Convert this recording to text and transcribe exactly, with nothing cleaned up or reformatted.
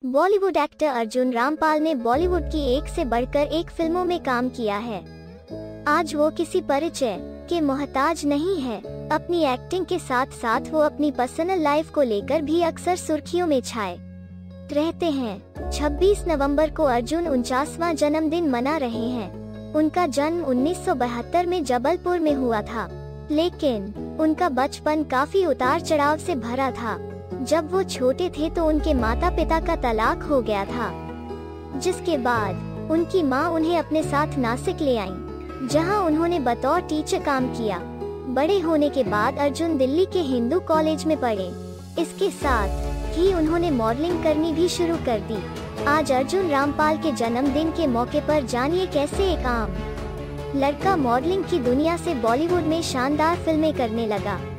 Bollywood actor Arjun Rampal ने बॉलीवुड की एक से बढ़कर एक फिल्मों में काम किया है। आज वो किसी परिचय के मोहताज नहीं है। अपनी एक्टिंग के साथ साथ वो अपनी पर्सनल लाइफ को लेकर भी अक्सर सुर्खियों में छाए रहते हैं। छब्बीस नवंबर को अर्जुन उनचासवां जन्मदिन मना रहे हैं। उनका जन्म उन्नीस सौ बहत्तर में जबलपुर में हुआ था, लेकिन उनका बचपन काफी उतार चढ़ाव से भरा था। जब वो छोटे थे तो उनके माता पिता का तलाक हो गया था, जिसके बाद उनकी मां उन्हें अपने साथ नासिक ले आईं, जहां उन्होंने बतौर टीचर काम किया। बड़े होने के बाद अर्जुन दिल्ली के हिंदू कॉलेज में पढ़े। इसके साथ ही उन्होंने मॉडलिंग करनी भी शुरू कर दी। आज अर्जुन रामपाल के जन्मदिन के मौके पर जानिए कैसे एक आम लड़का मॉडलिंग की दुनिया से बॉलीवुड में शानदार फिल्में करने लगा।